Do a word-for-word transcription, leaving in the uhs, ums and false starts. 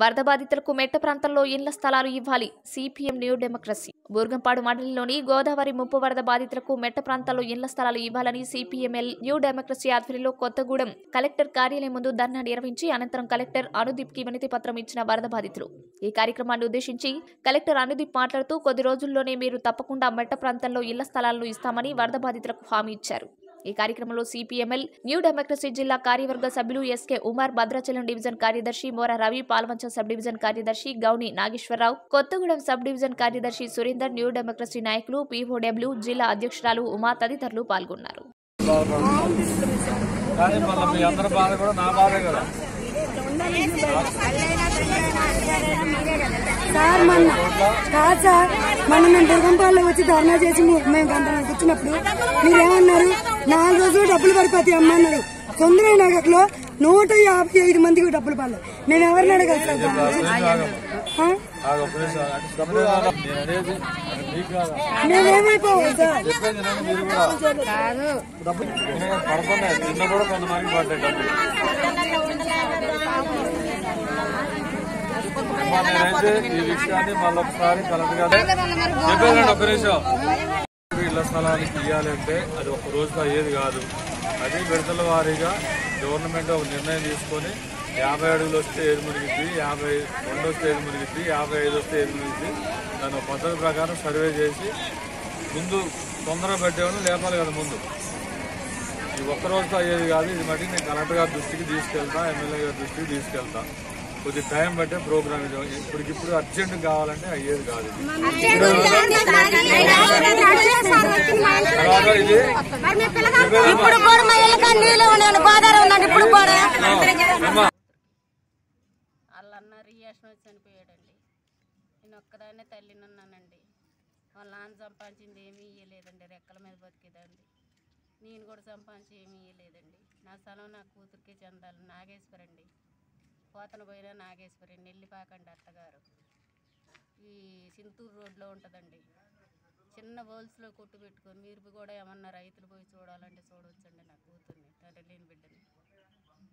వరద బాధితులకు మెట్ట ప్రాంతంలో ఇళ్ల స్థలాలు ఇవ్వాలి. CPM new democracy. బూర్గంపాడు మండలంలోని గోదావరి ముప్పు వరద బాధితులకు మెట్ట ప్రాంతాల్లో ఇళ్ల స్థలాలు ఇవ్వాలని సిపిఎంఎల్ న్యూ డెమోక్రసీ ఆధ్వర్యంలో కొత్తగూడెం కలెక్టర్ కార్యాలయం ముందు ధర్నా నిర్వహించి అనంతరం కలెక్టర్ అనుదీప్ కి వినతి పత్రం ఇచ్చిన వరద బాధితులు. ఈ కార్యక్రమాన్ని ఉద్దేశించి కలెక్టర్ అనుదీప్ మాట్లాడుతూ కొద్ది రోజుల్లోనే మీరు తప్పకుండా మెట్ట ప్రాంతంలో ఇళ్ల స్థలాలను ఇస్తామని వరద బాధితులకు హామీ ఇచ్చారు. ఈ కార్యక్రమంలో సిపిఎంఎల్ న్యూ డెమోక్రసీ జిల్లా కార్యవర్గ సభ్యులు ఎస్కే ఉమార్, భద్రాచలం డివిజన్ కార్యదర్శి మోరా రవి, పాల్వంచ సబ్ డివిజన్ కార్యదర్శి గౌని నాగేశ్వరరావు, కొత్తగూడెం సబ్ డివిజన్ కార్యదర్శి సురేందర్, న్యూ డెమోక్రసీ నాయకులు, పీఓడబ్ల్యూ జిల్లా అధ్యక్షురాలు ఉమా తదితరులు పాల్గొన్నారు. సార్ మొన్న కాదు సార్ మొన్న మేము దుర్గంపాల్లో వచ్చి ధర్నా చేసి మేము గంట కూర్చున్నప్పుడు మీరేమన్నారు, నాలుగు రోజులు డబ్బులు పడిపోతాయి అమ్మ అన్నారు. తొందర నగర్లో నూట యాభై ఐదు మందికి డబ్బులు పడలేదు. మేము ఎవరిని అడగాలి సార్? మేమేమైపోవాలి సార్? నేనైతే ఈ విషయాన్ని మళ్ళొకసారి కలెక్టర్ చెప్పేదండి. ఒక్క నిమిషం, ఇళ్ల స్థలానికి ఇవ్వాలంటే అది ఒక రోజుతో అయ్యేది కాదు. అది విడతల వారీగా గవర్నమెంట్ ఒక నిర్ణయం తీసుకొని యాభై అడుగులు వస్తే ఏది మునిగిద్ది, యాభై రెండు వస్తే ఏది మునిగిద్ది, యాభై ఐదు వస్తే ఏది మునిగిద్ది, దాని ఒక పద్ధతి ప్రకారం సర్వే చేసి ముందు తొందరగా పెట్టేవాళ్ళు లేపాలి కదా. ముందు ఇది ఒక్క రోజుతో అయ్యేది కాదు. ఇది మట్టి నేను కలెక్టర్ గారి దృష్టికి తీసుకెళ్తా, ఎమ్మెల్యే గారి దృష్టికి తీసుకెళ్తా. కొద్ది టైం బట్టే ప్రోగ్రామ్ ఇది. ఇప్పటికిప్పుడు అర్జెంట్ కావాలంటే అయ్యేది కాదు. వాళ్ళన్న రియాక్షన్ వచ్చి చనిపోయాడండి. నేను ఒక్కదాన్నే తల్లినున్నానండి. వాళ్ళ నాన్న సంపాదించింది ఏమీ ఇయ్యలేదండి. రెక్కల మీద బతికేదండి. నేను కూడా సంపాదించి ఏమీ ఇయ్యలేదండి. నా స్థలం నా కూతురికే చెందాలి. నాగేశ్వరండి, పోతన పోయినా నాగేశ్వరి, నెల్లిపాకండి అత్తగారు. ఈ సింతూరు రోడ్లో ఉంటుందండి. చిన్న బోల్స్లో కొట్టు పెట్టుకొని మీరు కూడా ఏమన్నా రైతులు పోయి చూడాలంటే చూడవచ్చండి. నా కూతుర్ని, తండ్రి లేని బిడ్డని.